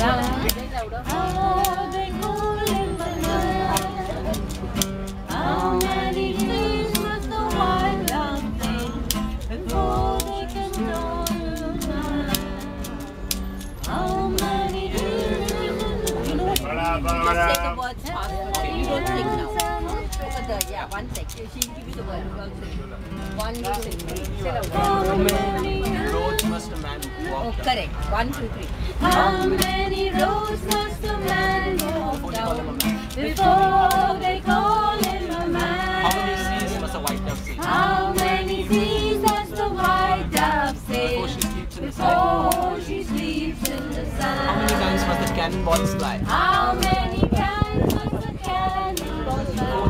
How many days must the white dove sing before they can know your mind? How many days? You know what? You just say the word fast. You don't sing now. Yeah, one sec. She give you the word. One, two, three. How many roads must a man walk? Oh, correct. 1, 2, 3. How many roads must a man walk down before they call him a man? How many seas must a white dove see? How many seas does the white dove sail before she sleeps in the sun? How many times must the cannonballs fly? How many times must the cannonballs fly?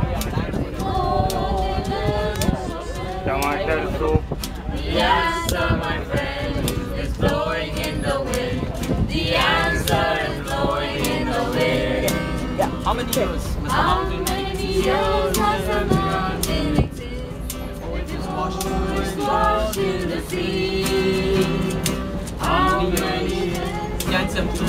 Tomato soup. The answer, my friend, is blowing in the wind. The answer is blowing in the wind. How many years must the mountain Years must a mountain exist before it is washed washed in the sea? How many Handsome Come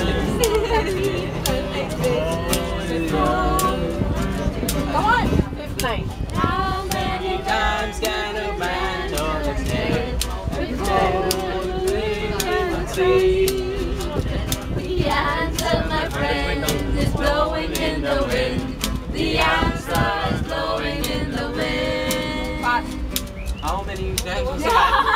on, fifth line. How many times can a man turn his head before he can see? The answer, my friend, is blowing in the wind. The answer is blowing in the wind. How many times must a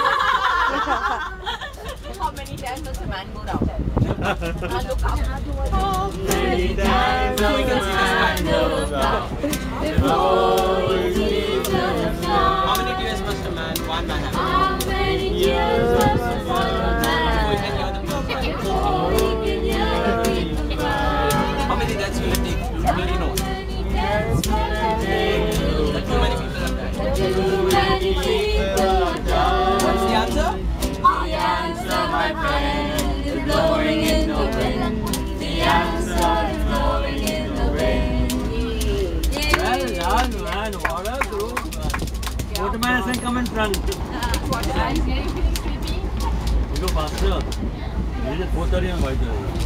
How many times does a man go down? Look up. How many times we can see the sky? Look up. Before he sees the sun. How many tears must a man, one man have? How many tears must a man Before he can hear the people cry? before he can hear the people cry? How many deaths will it take? Nobody knows. How many deaths will it take? That too many people have died. Too many people die. What's the answer? The answer, my friend, is blowing in the wind. The answer is blowing in the wind. Well done, man. What a group. Waterman, come in front. You go faster. It is 4:30 and 5:30.